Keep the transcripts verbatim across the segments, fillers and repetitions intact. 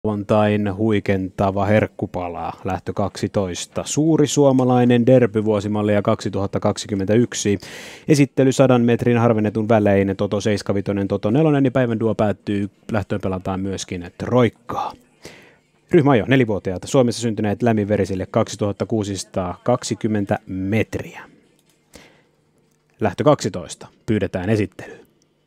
Lauantain huikentava herkkupala, lähtö kaksitoista. Suuri suomalainen derby vuosimallia kaksituhattakaksikymmentäyksi. Esittely sadan metrin harvennetun välein, Toto seitsemänkymmentäviisi, Toto neljä, niin päivän duo päättyy. Lähtöön pelataan myöskin troikkaa. Ryhmä ajo nelivuotiaat Suomessa syntyneet lämminverisille kaksituhattakuusisataakaksikymmentä metriä. Lähtö kaksitoista. Pyydetään esittelyyn.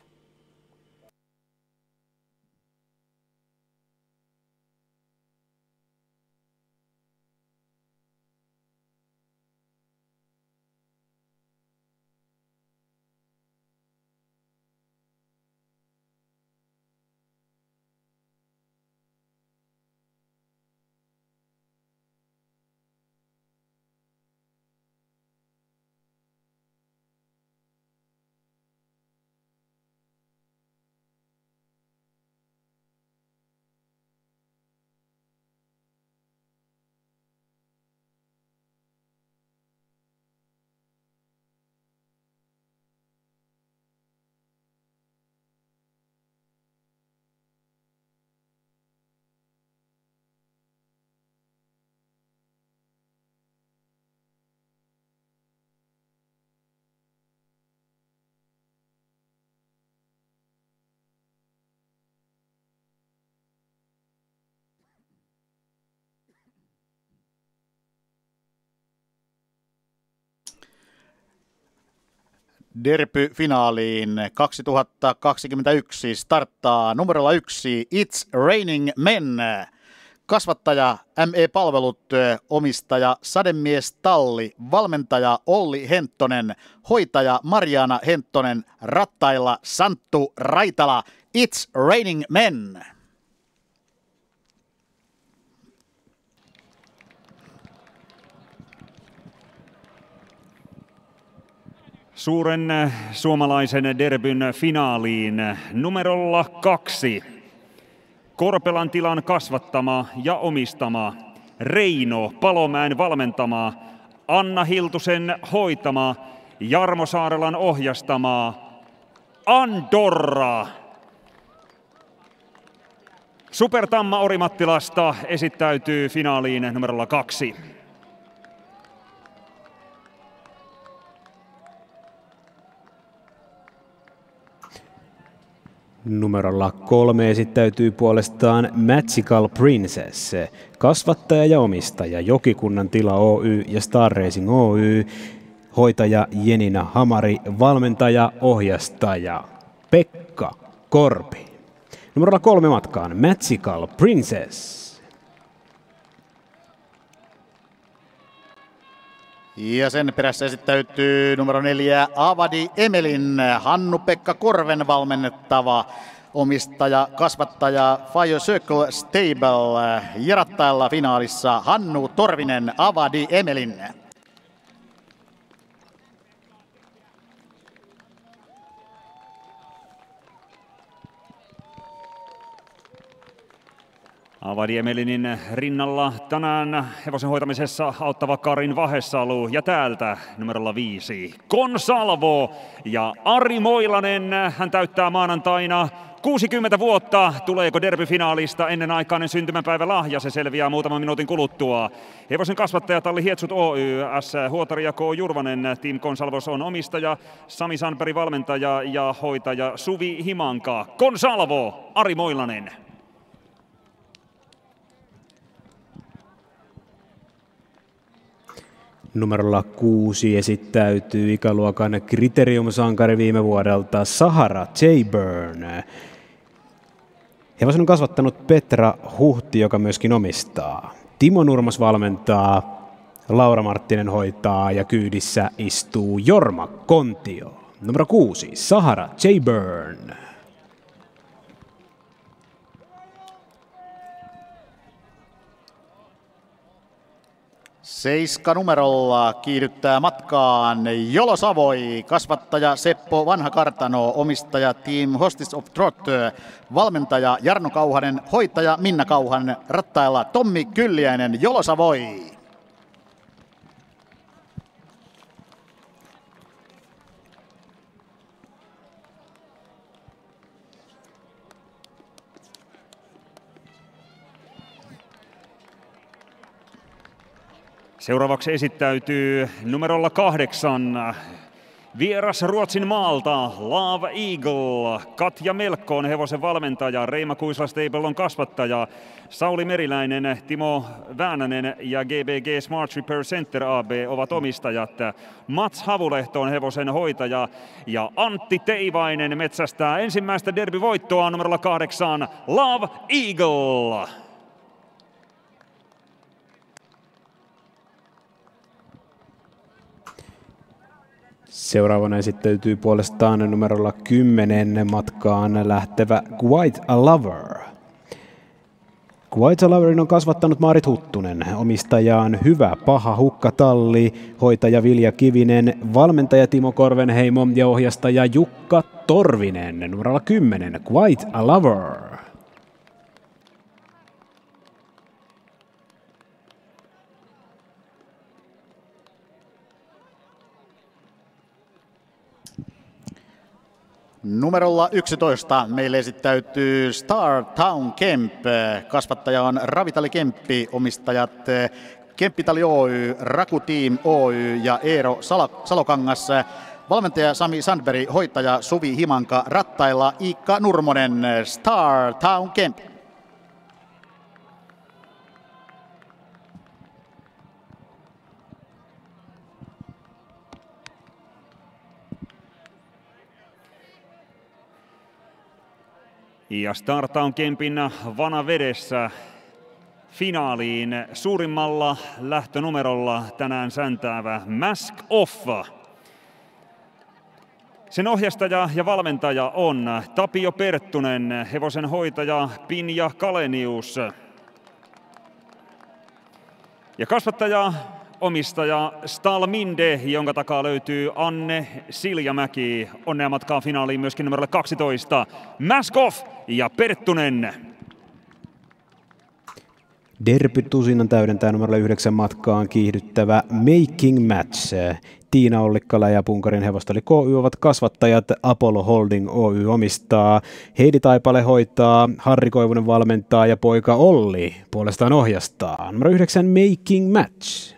Derby-finaaliin kaksituhattakaksikymmentäyksi starttaa numerolla yksi It's Raining Men. Kasvattaja M E-palvelut, omistaja Sademies Talli, valmentaja Olli Henttonen, hoitaja Mariana Henttonen, rattailla Santtu Raitala. It's Raining Men. Suuren suomalaisen derbyn finaaliin numerolla kaksi. Korpelan tilan kasvattama ja omistama, Reino Palomäen valmentama, Anna Hiltusen hoitama, Jarmo Saarelan ohjastama, Andorra. Supertamma Orimattilasta esittäytyy finaaliin numerolla kaksi. Numerolla kolme esittäytyy puolestaan Magical Princess, kasvattaja ja omistaja Jokikunnan tila Oy ja Star Racing Oy, hoitaja Jenina Hamari, valmentaja, ohjastaja Pekka Korpi. Numerolla kolme matkaan Magical Princess. Ja sen perässä esittäytyy numero neljä Avadi Emelin, Hannu-Pekka Korven valmennettava, omistaja, kasvattaja Fire Circle Stable ja rattailla finaalissa Hannu Torvinen, Avadi Emelin. Avadi Emelinin rinnalla tänään hevosen hoitamisessa auttava Karin Vahesalu ja täältä numerolla viisi Consalvo ja Ari Moilanen. Hän täyttää maanantaina kuusikymmentä vuotta. Tuleeko derbyfinaalista ennenaikainen syntymäpäivä lahja? Se selviää muutaman minuutin kuluttua. Hevosen kasvattaja Talli Hietsut Oy, S. Huotari ja K. Jurvanen. Team Consalvos on omistaja, Sami Sandberg valmentaja ja hoitaja Suvi Himanka. Consalvo, Ari Moilanen. Numerolla kuusi esittäytyy ikäluokan kriteriumsankari viime vuodelta Sahara J-Burn. Hevosen on kasvattanut Petra Huhti, joka myöskin omistaa. Timo Nurmas valmentaa, Laura Marttinen hoitaa ja kyydissä istuu Jorma Kontio. Numero kuusi Sahara J-Burn. Seiska numerolla kiihdyttää matkaan Jolo Savoi, kasvattaja Seppo Vanhakartano, omistaja Team Hostess of Trot, valmentaja Jarno Kauhanen, hoitaja Minna Kauhanen, rattailla Tommi Kylliäinen, Jolo Savoi. Seuraavaksi esittäytyy numerolla kahdeksan. Vieras Ruotsin maalta Love Eagle, Katja Melkko on hevosen valmentaja, Reima Kuisla Stable on kasvattaja, Sauli Meriläinen, Timo Väänänen ja G B G Smart Repair Center A B ovat omistajat. Mats Havulehto on hevosen hoitaja ja Antti Teivainen metsästää ensimmäistä derbyvoittoa numerolla kahdeksan Love Eagle. Seuraavana esittäytyy puolestaan numerolla kymmenen matkaan lähtevä Quite a Lover. Quite a Loverin on kasvattanut Maarit Huttunen, omistajaan Hyvä Paha Hukkatalli, hoitaja Vilja Kivinen, valmentaja Timo Korvenheimo ja ohjastaja Jukka Torvinen. Numerolla kymmenen Quite a Lover. Numerolla yksitoista meille esittäytyy Star Town Kemp. Kasvattaja on Ravitali Kemppi, omistajat Kemppitali Oy, Raku Team Oy ja Eero Salokangas. Valmentaja Sami Sandberg, hoitaja Suvi Himanka, rattailla Iikka Nurmonen. Star Town Kemp. Ja Star Town Kempin vanavedessä finaaliin suurimmalla lähtönumerolla tänään säntäävä Mask Off. Sen ohjastaja ja valmentaja on Tapio Perttunen, hevosen hoitaja Pinja Kalenius. Ja kasvattaja, omistaja Stalminde, jonka takaa löytyy Anne Siljamäki. Onnea matkaa finaaliin myöskin numerolle kaksitoista. Mask Off ja Perttunen. Derby-tusinan täydentää numerolle yhdeksän matkaan kiihdyttävä Making Match. Tiina Ollikkala ja Punkarin hevostali K Y ovat kasvattajat, Apollo Holding Oy omistaa, Heidi Taipale hoitaa, Harri Koivunen valmentaa ja poika Olli puolestaan ohjastaa. Numero yhdeksän Making Match.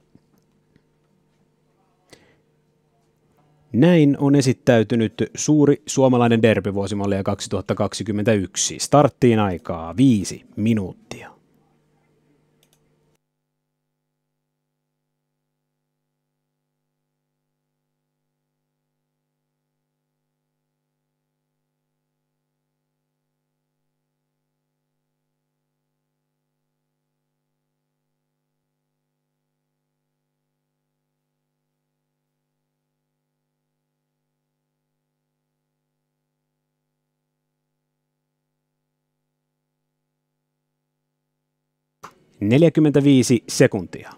Näin on esittäytynyt suuri suomalainen derbyvuosimallia kaksituhattakaksikymmentäyksi. Starttiin aikaa viisi minuuttia. neljäkymmentäviisi sekuntia.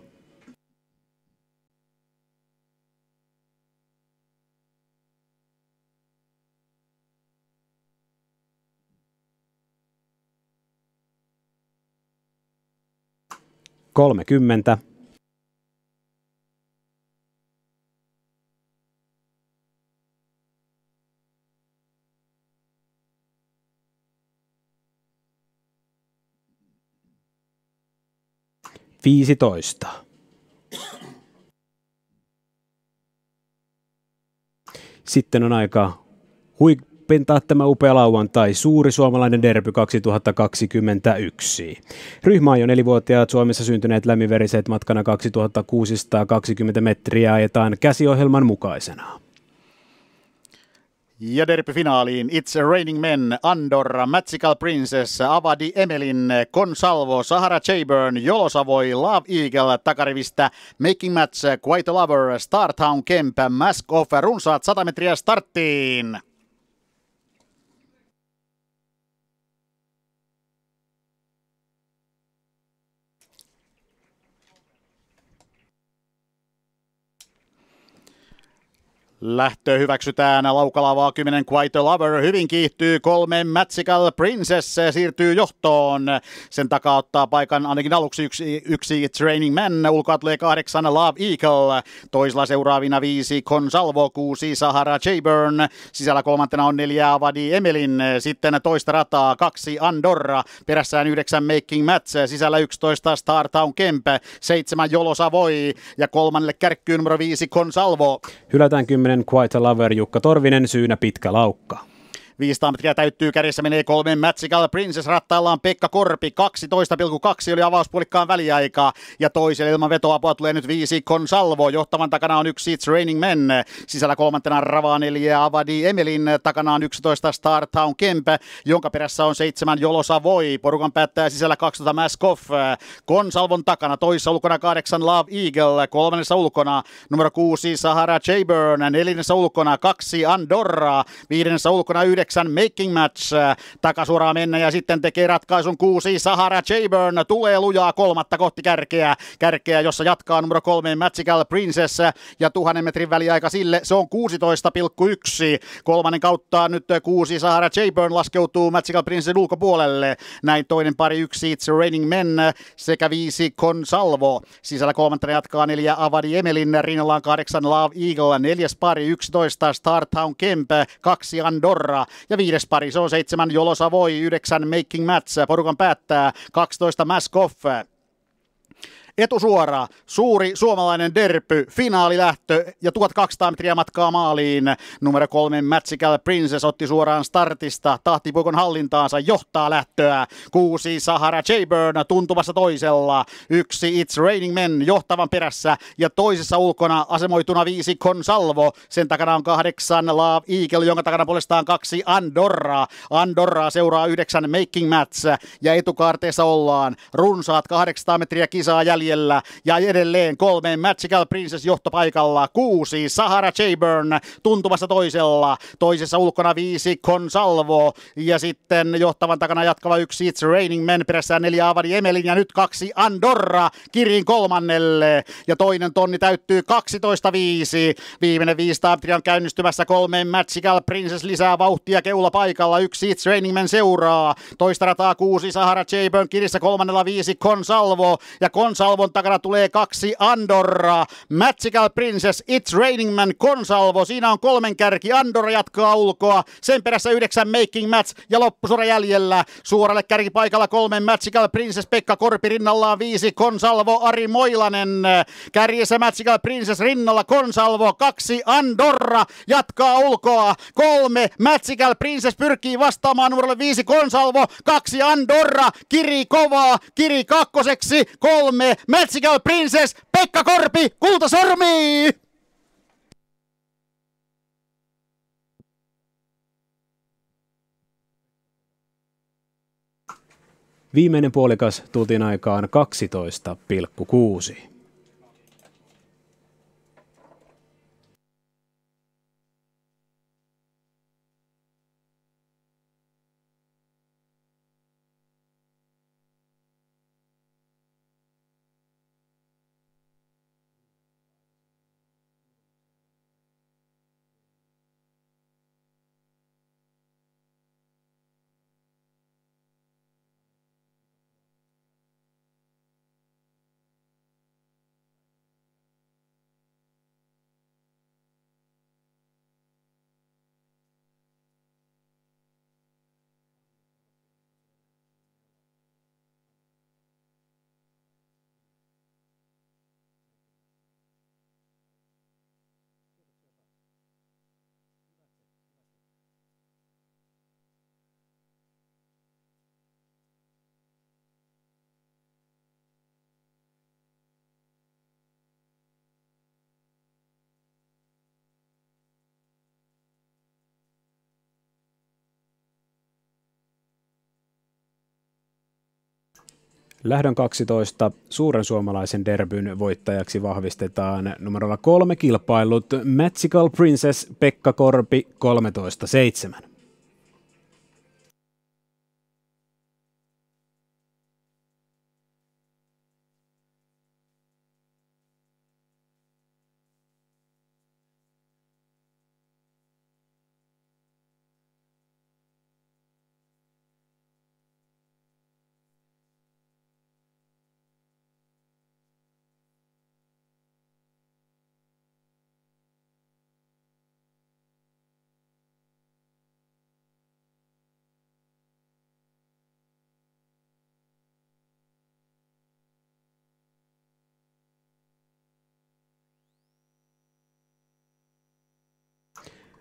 kolmekymmentä. viisitoista. Sitten on aika huipentaa tämä upea lauantai, suuri suomalainen derby kaksituhattakaksikymmentäyksi. Ryhmäajon nelivuotiaat Suomessa syntyneet lämminveriset matkana kaksituhattakuusisataakaksikymmentä metriä ajetaan käsiohjelman mukaisena. Ja derbyfinaaliin It's Raining Men, Andorra, Magical Princess, Avadi Emelin, Consalvo, Sahara Chayburn, Jolosavoi, Love Eagle, takarivistä Making Match, Quite a Lover, Star Town Kemp, Mask Off, runsaat sata metriä starttiin. Lähtö hyväksytään, laukalavaa kymmenen Quite a Lover, hyvin kiihtyy kolme Magical Princess, siirtyy johtoon. Sen takaa ottaa paikan ainakin aluksi yksi, yksi Training Man, ulkoa tulee kahdeksan Love Eagle, toisella seuraavina viisi Consalvo, kuusi Sahara Jayburn, sisällä kolmantena on neljä Avadi Emelin, sitten toista rataa kaksi Andorra, perässään yhdeksän Making Match, sisällä yksitoista Star Town Kemp, seitsemän Jolo Savoy ja kolmannelle kärkkyyn numero viisi Consalvo. Hylätään kymmenen Quite a Lover, Jukka Torvinen, syynä pitkä laukka. viisisataa metriä täyttyy, kärjessä menee kolme Magical Princess, rattaillaan Pekka Korpi, kaksitoista pilkku kaksi oli avauspuolikkaan väliaika, ja toiselle ilman vetoapua tulee nyt viisi Consalvo, johtavan takana on yksi Training Man, sisällä kolmantena Rava neljä Avadi Emelin, takana on yksitoista Star Town Kemp, jonka perässä on seitsemän Jolo Savoy, porukan päättää sisällä kaksitoista Mask Off, Consalvon takana toisessa ulkona kahdeksan Love Eagle, kolmannessa ulkona numero kuusi Sahara Jayburn, neljännessä ulkona kaksi Andorra, viidennessä ulkona yhdeksän Making Match, takasuoraan mennä ja sitten tekee ratkaisun kuusi Sahara Jayburn, tulee lujaa kolmatta kohti kärkeä, kärkeä jossa jatkaa numero kolme Magical Princess ja tuhannen metrin väliaika sille, se on kuusitoista pilkku yksi, kolmannen kautta nyt kuusi Sahara Jayburn laskeutuu Magical Princessin ulkopuolelle, näin toinen pari yksi It's Raining Men sekä viisi Consalvo, sisällä kolmantena jatkaa neljä Avadi Emelin, rinnallaan kahdeksan Love Eagle, neljäs pari yksitoista Star Town Kemp, kaksi Andorra ja viides pari, se on seitsemän Jolo Savoy, yhdeksän Making Match, porukan päättää kaksitoista Mask Off. Etusuora, suuri suomalainen derpy, finaalilähtö ja tuhatkaksisataa metriä matkaa maaliin. Numero kolme Magical Princess otti suoraan startista, tahtipuikon hallintaansa, johtaa lähtöä. Kuusi Sahara Jayburn tuntuvassa toisella, yksi It's Raining Men johtavan perässä ja toisessa ulkona asemoituna viisi Consalvo. Sen takana on kahdeksan Love Eagle, jonka takana puolestaan kaksi Andorra. Andorraa seuraa yhdeksän Making Match ja etukaarteessa ollaan runsaat kahdeksansataa metriä kisaa jäljellä. Ja edelleen kolme Magical Princess johtopaikalla, kuusi Sahara Jayburn tuntuvassa toisella, toisessa ulkona viisi Consalvo ja sitten johtavan takana jatkava yksi It's Raining Men, perässään neljä Avadi Emelin ja nyt kaksi Andorra Kirin kolmannelle ja toinen tonni täyttyy kaksitoista viisi. Viimeinen viisisataa metriä on käynnistymässä, kolme Magical Princess lisää vauhtia keula paikalla, yksi It's Raining Men seuraa, toista rataa kuusi Sahara Jayburn Kirissä, kolmannella viisi Consalvo ja Consalvo Consalvon takana tulee kaksi Andorra, Magical Princess, It's Raining Man, Consalvo, siinä on kolmen kärki, Andorra jatkaa ulkoa, sen perässä yhdeksän Making Match ja loppusuora jäljellä, suoralle kärkipaikalla kolmen Magical Princess, Pekka Korpi rinnallaan viisi Consalvo, Ari Moilanen, kärjessä Magical Princess rinnalla Consalvo, kaksi Andorra jatkaa ulkoa, kolme Magical Princess pyrkii vastaamaan numerolle viisi Consalvo, kaksi Andorra, Kiri kovaa, Kiri kakkoseksi, kolme Magical Princess, Pekka Korpi, kultasormi! Viimeinen puolikas tultiin aikaan kaksitoista pilkku kuusi. Lähdön kaksitoista suuren suomalaisen derbyn voittajaksi vahvistetaan numerolla kolme kilpailut Magical Princess Pekka Korpi kolmetoista seitsemän.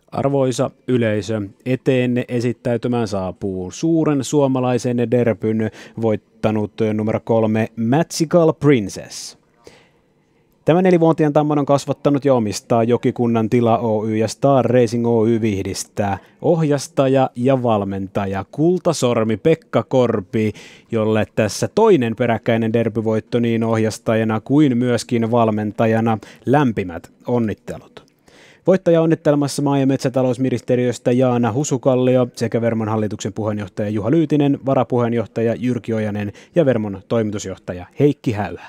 Arvoisa yleisö, eteenne esittäytymään saapuu suuren suomalaisen derbyn voittanut numero kolme Magical Princess. Tämä nelivuotiaan tamman on kasvattanut ja omistaa Jokikunnan tila Oy ja Star Racing Oy Vihdistä ohjastaja ja valmentaja Kultasormi Pekka Korpi, jolle tässä toinen peräkkäinen derbyvoitto niin ohjastajana kuin myöskin valmentajana lämpimät onnittelut. Voittaja onnittelemassa maa- ja metsätalousministeriöstä Jaana Husukallio sekä Vermon hallituksen puheenjohtaja Juha Lyytinen, varapuheenjohtaja Jyrki Ojanen ja Vermon toimitusjohtaja Heikki Häyhä.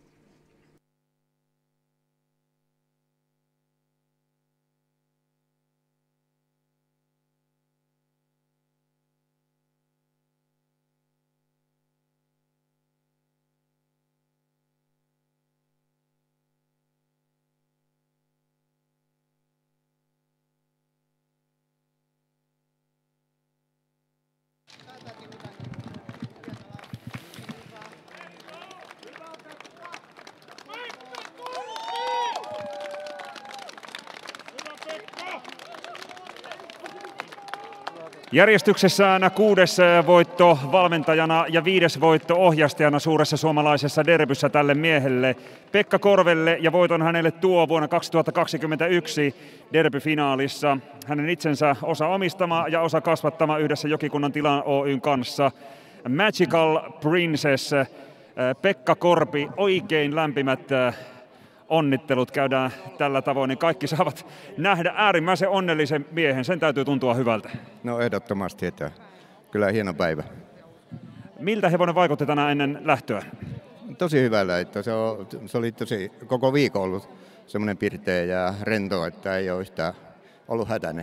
Järjestyksessään kuudes voitto valmentajana ja viides voitto ohjastajana suuressa suomalaisessa derbyssä tälle miehelle Pekka Korvelle, ja voiton hänelle tuo vuonna kaksituhattakaksikymmentäyksi derbyfinaalissa hänen itsensä osa omistama ja osa kasvattama yhdessä Jokikunnan tila Oyn kanssa Magical Princess. Pekka Korpi, oikein lämpimät onnittelut käydään tällä tavoin, niin kaikki saavat nähdä äärimmäisen onnellisen miehen. Sen täytyy tuntua hyvältä. No ehdottomasti, että kyllä hieno päivä. Miltä hevonen vaikutti tänään ennen lähtöä? Tosi hyvältä, että se, on, se oli tosi koko viikon ollut semmoinen pirteä ja rento, että ei ole yhtään ollut hätäinen.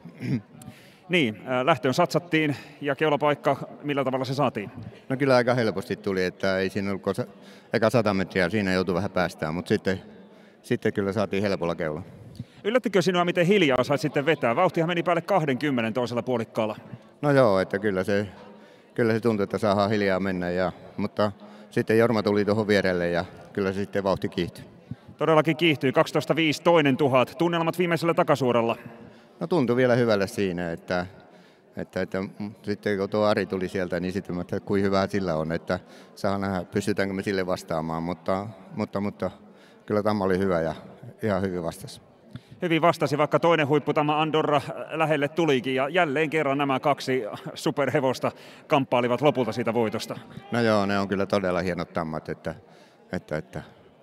Niin, lähtöön satsattiin ja keulapaikka, millä tavalla se saatiin? No kyllä aika helposti tuli, että ei siinä ollut eka sata metriä, siinä joutui vähän päästään, mutta sitten, sitten kyllä saatiin helpolla keula. Yllättikö sinua, miten hiljaa sait sitten vetää? Vauhtihan meni päälle kaksikymmentä toisella puolikkaalla. No joo, että kyllä se, kyllä se tuntui, että saadaan hiljaa mennä, ja, mutta sitten Jorma tuli tuohon vierelle ja kyllä se sitten vauhti kiihtyi. Todellakin kiihtyi, kaksitoista viisi toinen tuhat. Tunnelmat viimeisellä takasuoralla? No tuntui vielä hyvälle siinä, että, että, että sitten kun tuo Ari tuli sieltä, niin sitten että kuin hyvää sillä on, että saa nähdä, pystytäänkö me sille vastaamaan, mutta, mutta, mutta kyllä tämä oli hyvä ja ihan hyvin vastasi. Hyvin vastasi, vaikka toinen huipputamma Andorra lähelle tulikin, ja jälleen kerran nämä kaksi superhevosta kamppailivat lopulta siitä voitosta. No joo, ne on kyllä todella hienot tammat, että, että, että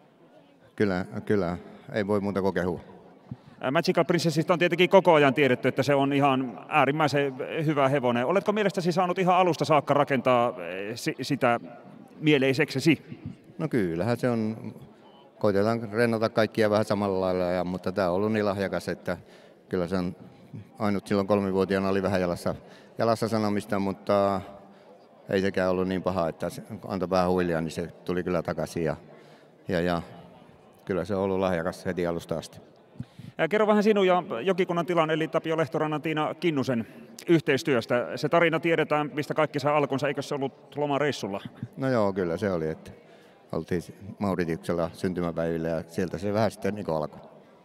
kyllä, kyllä ei voi muuta kuin kehua. Magical Princessista on tietenkin koko ajan tiedetty, että se on ihan äärimmäisen hyvä hevonen. Oletko mielestäsi saanut ihan alusta saakka rakentaa sitä mieleiseksesi? No kyllähän se on. Koitetaan rennata kaikkia vähän samalla lailla, ja, mutta tämä on ollut niin lahjakas, että kyllä se on ainut silloin kolmivuotiaana oli vähän jalassa, jalassa sanomista, mutta ei sekään ollut niin paha, että se antoi vähän huilia, niin se tuli kyllä takaisin ja, ja, ja kyllä se on ollut lahjakas heti alusta asti. Kerro vähän sinun ja Jokikunnan tilan eli Tapio Lehtorannan, Tiina Kinnusen yhteistyöstä. Se tarina tiedetään, mistä kaikki saa alkunsa, eikö se ollut lomareissulla? No joo, kyllä se oli, että oltiin Mauritiuksella syntymäpäivillä ja sieltä se vähän sitten niin alkoi.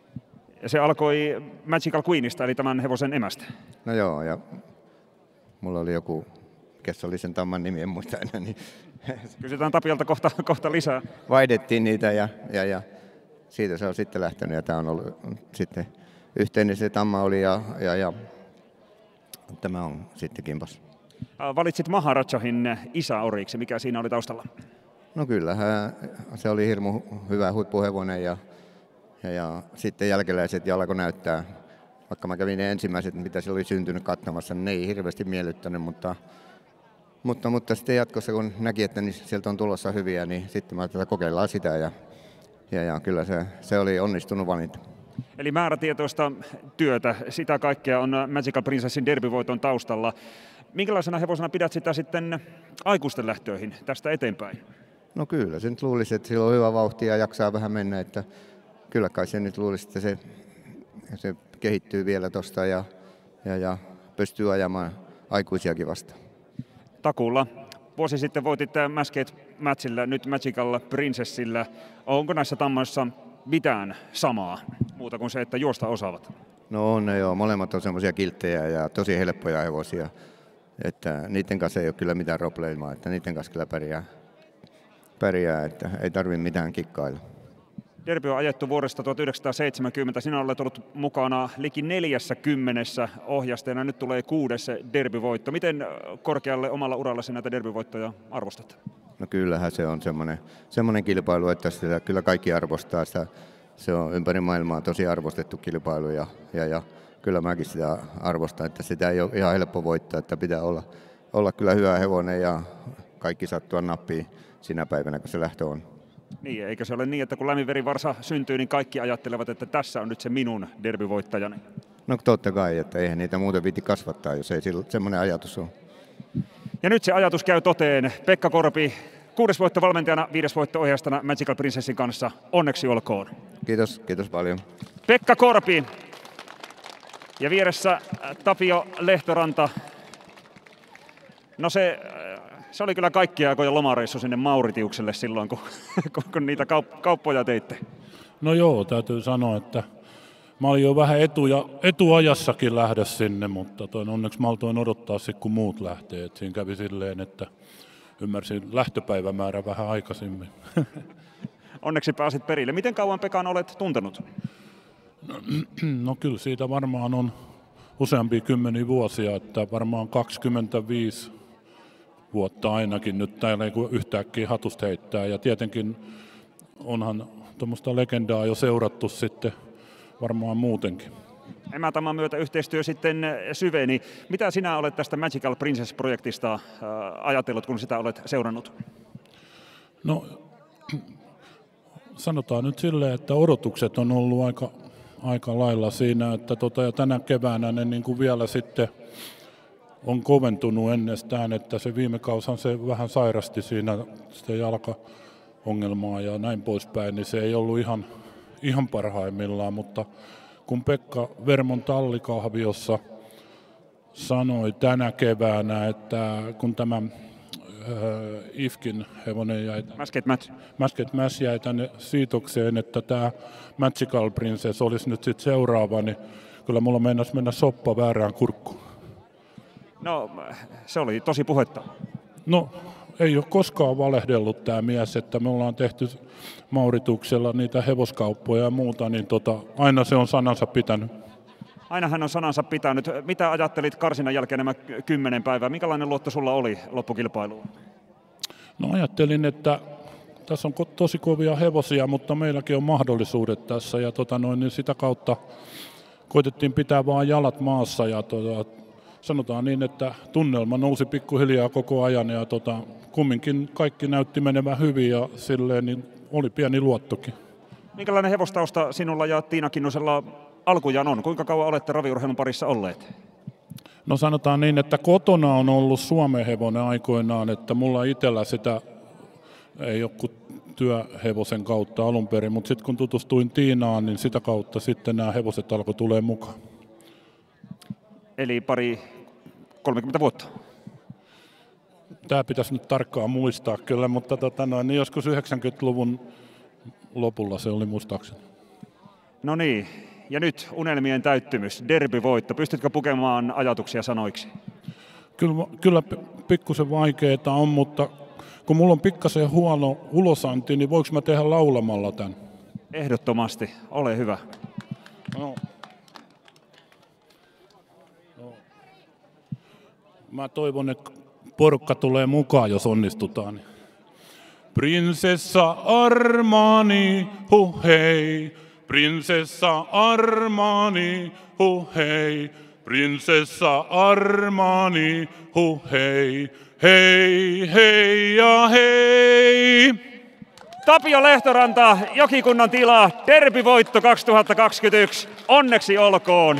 Ja se alkoi Magical Queenista, eli tämän hevosen emästä? No joo, ja mulla oli joku, kes oli sen tamman nimi, en muista enää. Niin kysytään Tapiolta kohta, kohta lisää. Vaihdettiin niitä ja, ja, ja siitä se on sitten lähtenyt, ja tämä on ollut sitten yhteinen se tamma oli ja, ja, ja tämä on sitten kimpas. Valitsit Maharajahin isäoriksi, mikä siinä oli taustalla? No kyllähän se oli hirmu hyvä huippuhevonen ja, ja, ja sitten jälkeläiset ja alkoi näyttää, vaikka mä kävin ne ensimmäiset, mitä se oli syntynyt katsomassa, niin ne ei hirveästi miellyttänyt, mutta, mutta, mutta sitten jatkossa kun näki, että niin sieltä on tulossa hyviä, niin sitten mä ajattelin, että kokeillaan sitä ja, ja, ja kyllä se, se oli onnistunut valinta. Eli määrätietoista työtä, sitä kaikkea on Magical Princessin derbyvoiton taustalla. Minkälaisena hevosena pidät sitä sitten aikuisten lähtöihin tästä eteenpäin? No kyllä, se nyt luulisi, että sillä on hyvä vauhti ja jaksaa vähän mennä, että kyllä kai se nyt luulisi, että se, se kehittyy vielä tuosta ja, ja, ja pystyy ajamaan aikuisiakin vastaan. Takuulla. Vuosi sitten voitit Mascade Matchillä, nyt Magical Princessillä. Onko näissä tammoissa mitään samaa, muuta kuin se, että juosta osaavat? No on ne joo, molemmat on semmoisia kilttejä ja tosi helppoja hevosia, että niiden kanssa ei ole kyllä mitään probleemaa, että niiden kanssa kyllä pärjää, pärjää että ei tarvitse mitään kikkailla. Derby on ajettu vuodesta tuhatyhdeksänsataaseitsemänkymmentä. Sinä olet ollut mukana liki neljässäkymmenessä ohjastajana. Nyt tulee kuudes derbyvoitto. Miten korkealle omalla urallasi näitä derbyvoittoja arvostat? No kyllähän se on semmoinen, semmoinen kilpailu, että sitä kyllä kaikki arvostaa. Sitä, se on ympäri maailmaa tosi arvostettu kilpailu ja, ja, ja kyllä mäkin sitä arvostan, että sitä ei ole ihan helppo voittaa, että pitää olla, olla kyllä hyvä hevonen ja kaikki sattua nappiin sinä päivänä, kun se lähtö on. Niin, eikö se ole niin, että kun lämminverivarsa syntyy, niin kaikki ajattelevat, että tässä on nyt se minun derbyvoittajani? No totta kai, että eihän niitä muuten viitti kasvattaa, jos ei semmoinen ajatus ole. Ja nyt se ajatus käy toteen. Pekka Korpi, kuudes voitto valmentajana, viides voitto ohjastana Magical Princessin kanssa. Onneksi olkoon. Kiitos, kiitos paljon. Pekka Korpi. Ja vieressä Tapio Lehtoranta. No se... Se oli kyllä kaikkia aikoja lomareissu sinne Mauritiukselle silloin, kun, kun niitä kaup- kauppoja teitte. No joo, täytyy sanoa, että mä olin jo vähän etuja, etuajassakin lähdö sinne, mutta toin onneksi maltoin odottaa sitten, kun muut lähtee. Et siinä kävi silleen, että ymmärsin lähtöpäivämäärä vähän aikaisemmin. Onneksi pääsit perille. Miten kauan Pekan olet tuntenut? No, no kyllä siitä varmaan on useampia kymmeniä vuosia, että varmaan kaksikymmentäviisi vuotta ainakin nyt täällä ei yhtäkkiä hatusta heittää. Ja tietenkin onhan tuommoista legendaa jo seurattu sitten varmaan muutenkin. Emätaman myötä yhteistyö sitten syveni. Mitä sinä olet tästä Magical Princess-projektista ajatellut, kun sitä olet seurannut? No sanotaan nyt silleen, että odotukset on ollut aika, aika lailla siinä, että tota, ja tänä keväänä ne niin kuin vielä sitten on koventunut ennestään, että se viime kaushan se vähän sairasti siinä sitä jalkaongelmaa ja näin poispäin, niin se ei ollut ihan, ihan parhaimmillaan, mutta kun Pekka Vermon tallikahviossa sanoi tänä keväänä, että kun tämä äh, Ifkin hevonen jäi, Masket Match. Masket Match jäi tänne siitokseen, että tämä Magical Princess olisi nyt sitten seuraava, niin kyllä mulla meinasi mennä soppa väärään kurkkuun. No, se oli tosi puhetta. No, ei ole koskaan valehdellut tämä mies, että me ollaan tehty Maurituksella niitä hevoskauppoja ja muuta, niin tota, aina se on sanansa pitänyt. Aina hän on sanansa pitänyt. Mitä ajattelit karsinnan jälkeen nämä kymmenen päivää? Minkälainen luotto sulla oli loppukilpailuun? No ajattelin, että tässä on tosi kovia hevosia, mutta meilläkin on mahdollisuudet tässä ja tota noin, niin sitä kautta koitettiin pitää vaan jalat maassa ja tota, sanotaan niin, että tunnelma nousi pikkuhiljaa koko ajan ja tota, kumminkin kaikki näytti menevän hyvin ja silleen niin oli pieni luottokin. Minkälainen hevostausta sinulla ja Tiina Kinnusella alkujaan on? Kuinka kauan olette raviurheilun parissa olleet? No sanotaan niin, että kotona on ollut Suomen hevonen aikoinaan, että mulla itsellä sitä ei ole kuin työhevosen kautta alun perin, mutta sitten kun tutustuin Tiinaan, niin sitä kautta sitten nämä hevoset alkoi tulee mukaan. Eli pari kolmekymmentä vuotta. Tämä pitäisi nyt tarkkaan muistaa kyllä, mutta tota noin, niin joskus yhdeksänkymmentäluvun lopulla se oli muistaakseni. No niin, ja nyt unelmien täyttymys, derbyvoitto. Pystytkö pukemaan ajatuksia sanoiksi? Kyllä, kyllä pikkusen vaikeaa on, mutta kun mulla on pikkasen huono ulosanti, niin voiko mä tehdä laulamalla tämän? Ehdottomasti, ole hyvä. No. Mä toivon, että porukka tulee mukaan, jos onnistutaan. Prinsessa Armani, huh hei. Prinsessa Armani, huh hei. Prinsessa Armani, huh hei. Hei, hei ja hei. Tapio Lehtoranta, Jokikunnan tila, derbyvoitto kaksituhattakaksikymmentäyksi. Onneksi olkoon.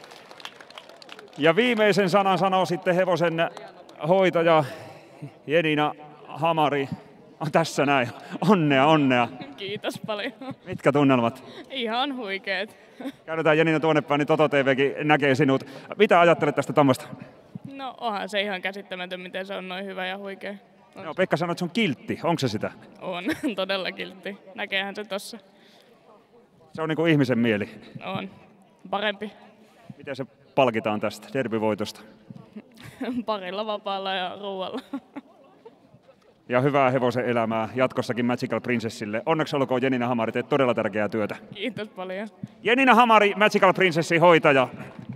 Ja viimeisen sanan sanoo sitten hevosen hoitaja Jenina Hamari. On tässä näin. Onnea, onnea. Kiitos paljon. Mitkä tunnelmat? Ihan huikeet. Käydetään Jenina tuonne päin, niin Toto T V:kin näkee sinut. Mitä ajattelet tästä tammasta? No onhan se ihan käsittämätön, miten se on noin hyvä ja huikea. On. No, Pekka sanoi, että se on kiltti. Onko se sitä? On, todella kiltti. Näkeehän se tossa. Se on niin kuin ihmisen mieli. On. Parempi. Miten se palkitaan tästä derbyvoitosta? Parilla vapaalla ja ruualla. Ja hyvää hevosen elämää jatkossakin Magical Princessille. Onneksi olkoon Jenina Hamari, teet todella tärkeää työtä. Kiitos paljon. Jenina Hamari, Magical Princessin hoitaja.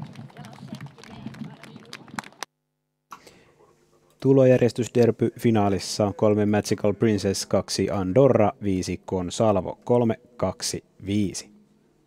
Tulojärjestys derby finaalissa kolme Magical Princess, kaksi Andorra, viisi Consalvo, kolme, kaksi, viisi.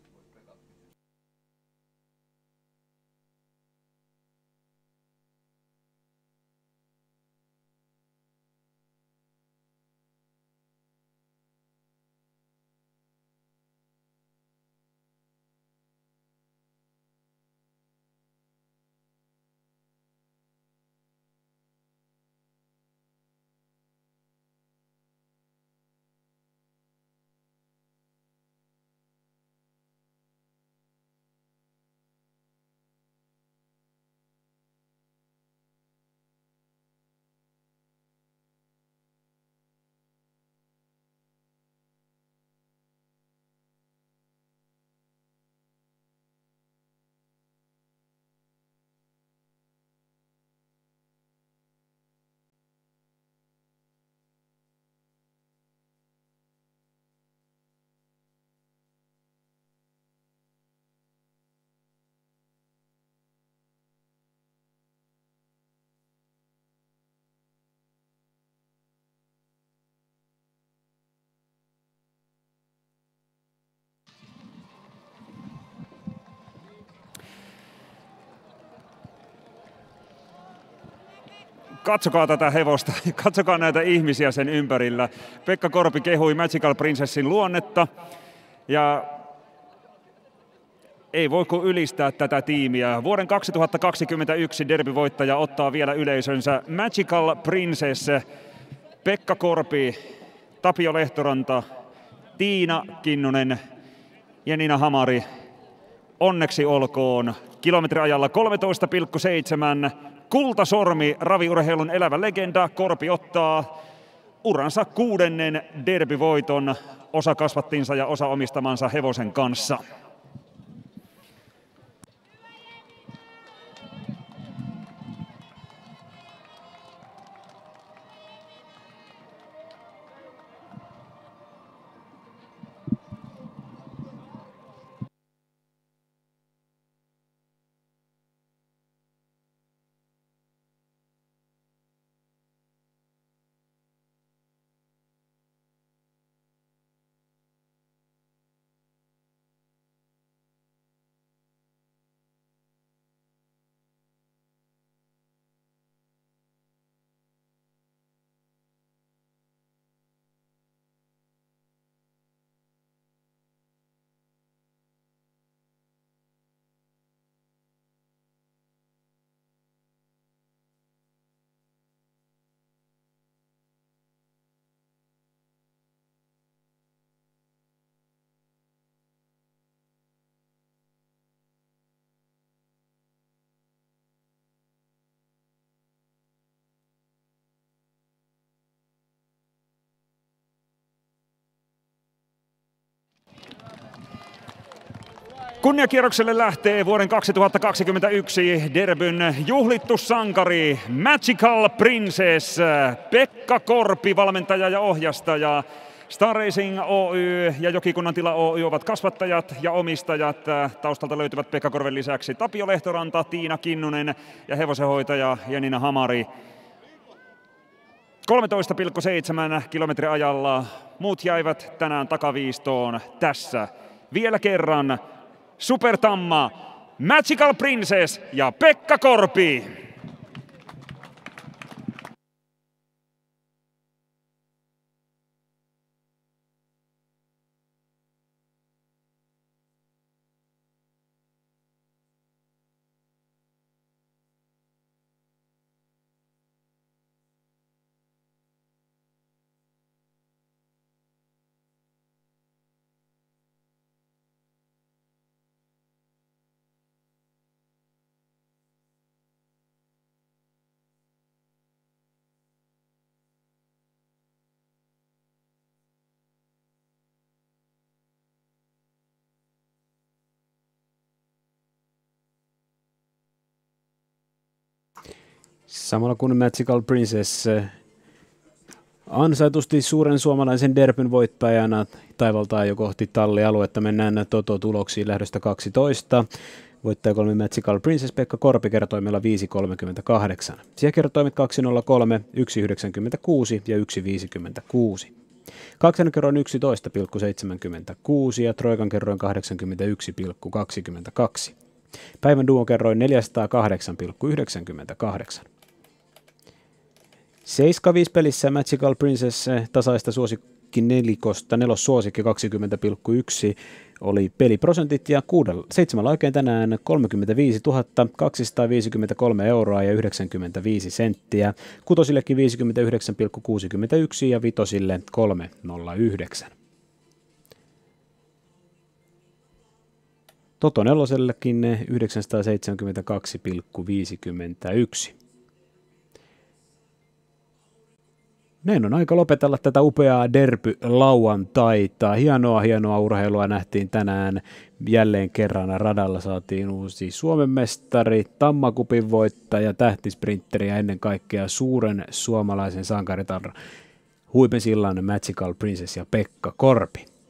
Katsokaa tätä hevosta, katsokaa näitä ihmisiä sen ympärillä. Pekka Korpi kehui Magical Princessin luonnetta ja ei voi kuin ylistää tätä tiimiä. Vuoden kaksituhattakaksikymmentäyksi derbyvoittaja ottaa vielä yleisönsä Magical Princess, Pekka Korpi, Tapio Lehtoranta, Tiina Kinnunen, Jenina Hamari. Onneksi olkoon. Kilometriajalla kolmetoista pilkku seitsemän. Kultasormi, raviurheilun elävä legenda. Korpi ottaa uransa kuudennen derbyvoiton osa kasvattinsa ja osa omistamansa hevosen kanssa. Kunniakierrokselle lähtee vuoden kaksituhattakaksikymmentäyksi derbyn juhlittu sankari Magical Princess. Pekka Korpi, valmentaja ja ohjastaja. Star Racing Oy ja Jokikunnan tila Oy ovat kasvattajat ja omistajat. Taustalta löytyvät Pekka Korven lisäksi Tapio Lehtoranta, Tiina Kinnunen ja hevosenhoitaja Jenina Hamari. kolmetoista pilkku seitsemän kilometriajalla. Muut jäivät tänään takaviistoon tässä. Vielä kerran Supertamma, Magical Princess ja Pekka Korpi. Samalla kun Magical Princess ansaitusti suuren suomalaisen derbyn voittajana taivaltaa jo kohti tallialuetta. Mennään Toto-tuloksiin lähdöstä kaksitoista. Voittaja kolme Magical Princess Pekka Korpi kertoimella viisi kolmekymmentäkahdeksan. Sijäkertoimet kaksi nolla kolme, yksi yhdeksänkymmentäkuusi ja yksi viisikymmentäkuusi. Kaksen kerroin yksitoista pilkku seitsemänkymmentäkuusi ja Troikan kerroin kahdeksankymmentäyksi pilkku kaksikymmentäkaksi. Päivän duon kerroin neljäsataakahdeksan pilkku yhdeksänkymmentäkahdeksan. seitsemän viisi pelissä Magical Princess tasaista suosikki nelikosta, nelossuosikki kaksikymmentä pilkku yksi oli peliprosentit ja kuudella, seitsemällä oikein tänään kolmekymmentäviisituhatta kaksisataaviisikymmentäkolme euroa ja yhdeksänkymmentäviisi senttiä, kutosillekin viisikymmentäyhdeksän pilkku kuusikymmentäyksi ja vitosille kolme nolla yhdeksän. Toto nelosellekin yhdeksänsataaseitsemänkymmentäkaksi pilkku viisikymmentäyksi. Näin on aika lopetella tätä upeaa derby-lauantaita. Hienoa, hienoa urheilua nähtiin tänään. Jälleen kerran radalla saatiin uusi Suomen mestari, Tammakupin voittaja, tähtisprinteri ja ennen kaikkea suuren suomalaisen sankaritar huipensillan Magical Princess ja Pekka Korpi.